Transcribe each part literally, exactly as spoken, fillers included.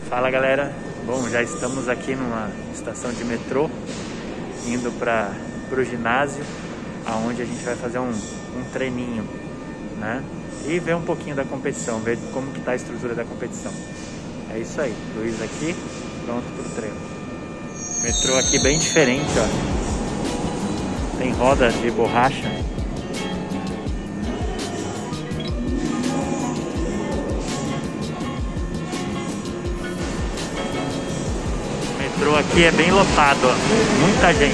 Fala galera, bom, já estamos aqui numa estação de metrô indo para o ginásio, aonde a gente vai fazer um, um treininho, né? E ver um pouquinho da competição, ver como que tá a estrutura da competição. É isso aí, Luiz aqui, pronto pro treino. Metrô aqui bem diferente, ó. Tem roda de borracha. O metrô aqui é bem lotado, ó. Muita gente.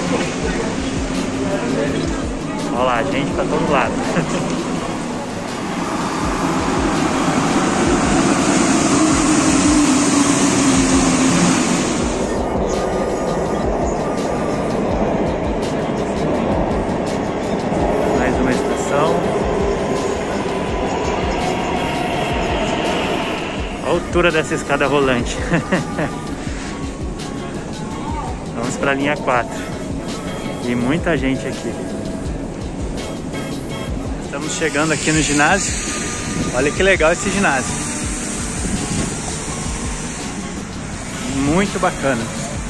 Olha lá, gente pra todo lado. Mais uma estação. A altura dessa escada rolante. Vamos para a linha quatro. E muita gente aqui. Estamos chegando aqui no ginásio. Olha que legal esse ginásio. Muito bacana.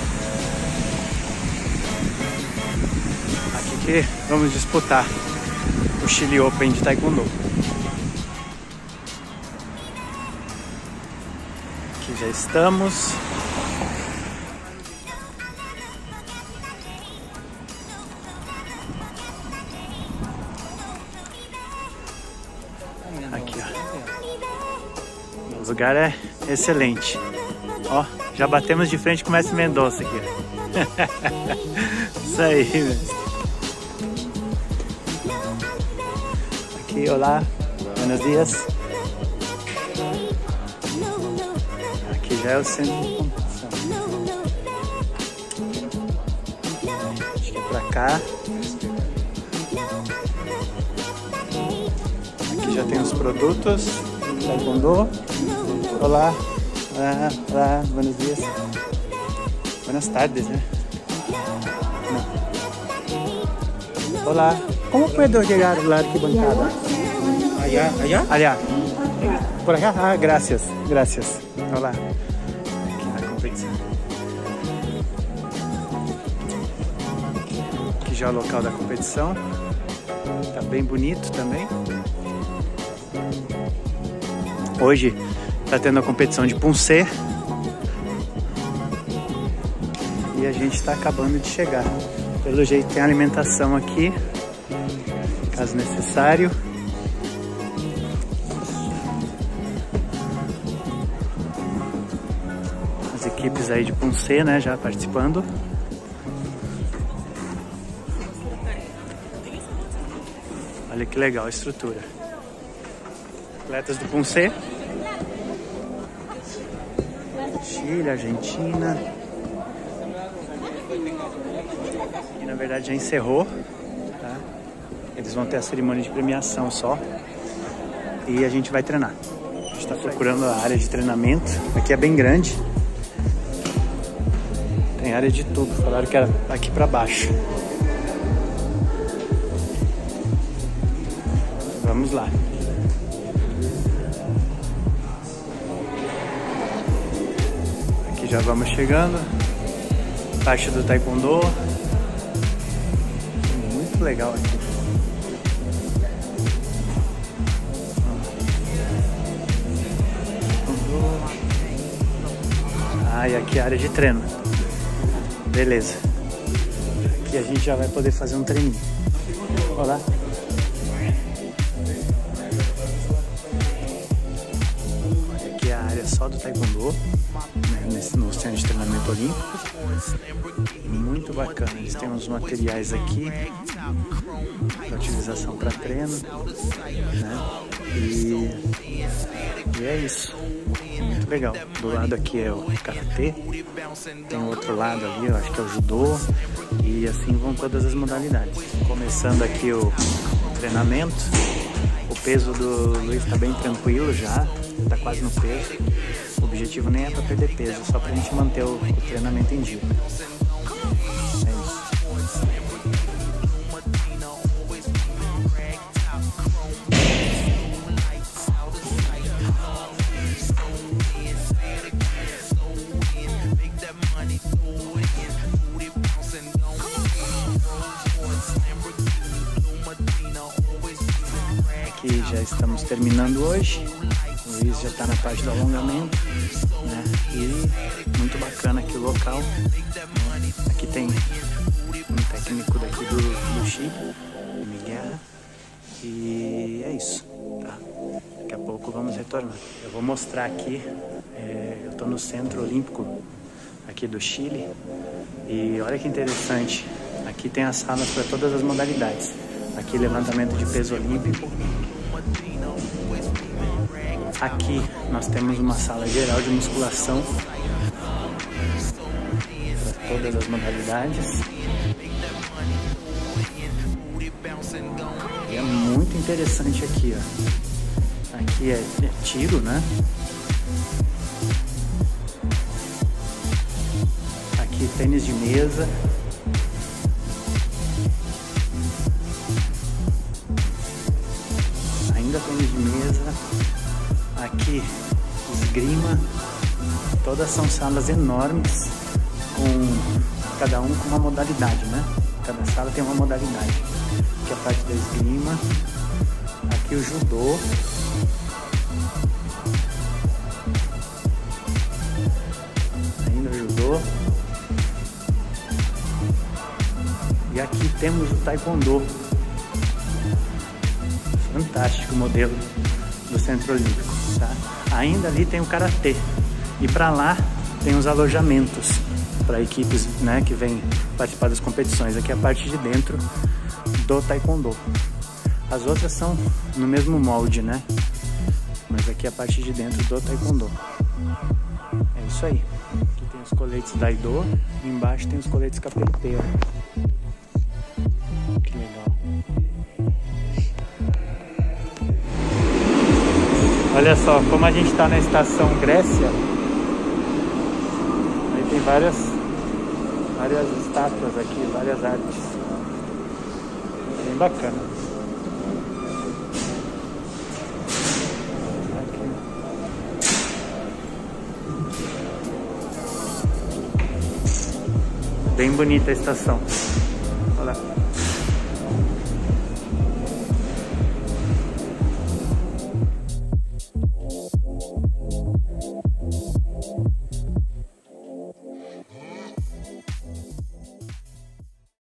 Aqui que vamos disputar o Chile Open de Taekwondo. Aqui já estamos. Aqui, ó. O lugar é excelente. Ó, já batemos de frente com o Mestre Mendonça aqui. Isso aí, mestre. Aqui, olá. Buenos dias. Aqui já é o centro de competição. Acho que é pra cá. Já tem os produtos Taekwondo. Olá, olá, olá, buenos dias. Buenas tardes, né? Não. Olá, como puedo chegar a la arquibancada? Allá, allá? Allá. Por acá? Ah, gracias, gracias. Olá. Aqui na competição. Aqui já é o local da competição. Tá bem bonito também. Hoje está tendo a competição de Punce e a gente está acabando de chegar. Pelo jeito tem alimentação aqui, caso necessário. As equipes aí de Punce, né, já participando. Olha que legal a estrutura. Atletas do Punce. Chile, Argentina. E na verdade já encerrou, tá? Eles vão ter a cerimônia de premiação só. E a gente vai treinar. A gente está procurando a área de treinamento. Aqui é bem grande. Tem área de tudo. Falaram que era aqui para baixo. Vamos lá. Já vamos chegando. Faixa do Taekwondo. Muito legal aqui. Ah, e aqui é a área de treino. Beleza. Aqui a gente já vai poder fazer um treininho. Olá. Aqui é a área só do Taekwondo. Nesse, no centro de treinamento olímpico. Muito bacana. Eles têm uns materiais aqui para utilização para treino, né? E, e é isso. Muito legal. Do lado aqui é o karatê, tem o outro lado ali, eu acho que é o judô, e assim vão todas as modalidades. Começando aqui o treinamento. O peso do Luiz está bem tranquilo já, está quase no peso. O objetivo nem é para perder peso, só para a gente manter o, o treinamento em dia. É isso. já estamos terminando hoje. O Luiz já está na parte do alongamento, né? E muito bacana aqui o local. Aqui tem um técnico daqui do, do Chile, o Miguel. E é isso, tá? Daqui a pouco vamos retornar. Eu vou mostrar aqui, é, eu estou no Centro Olímpico aqui do Chile. E olha que interessante, aqui tem as salas para todas as modalidades. Aqui levantamento de peso olímpico. Aqui nós temos uma sala geral de musculação para todas as modalidades. E é muito interessante aqui, ó. Aqui é, é tiro, né? Aqui tênis de mesa. Ainda tênis de mesa. Aqui esgrima. Todas são salas enormes, com cada um com uma modalidade, né? Cada sala tem uma modalidade. Aqui a parte da esgrima. Aqui o judô. Ainda o judô. E aqui temos o taekwondo. Fantástico modelo do Centro Olímpico, tá? Ainda ali tem o karatê. E para lá tem os alojamentos para equipes, né, que vêm participar das competições. Aqui é a parte de dentro do taekwondo. As outras são no mesmo molde, né? Mas aqui é a parte de dentro do taekwondo. É isso aí. Aqui tem os coletes da Aido. E embaixo tem os coletes Capelete. Que legal. Olha só, como a gente está na estação Grécia, aí tem várias, várias estátuas aqui, várias artes. Bem bacana. Aqui. Bem bonita a estação.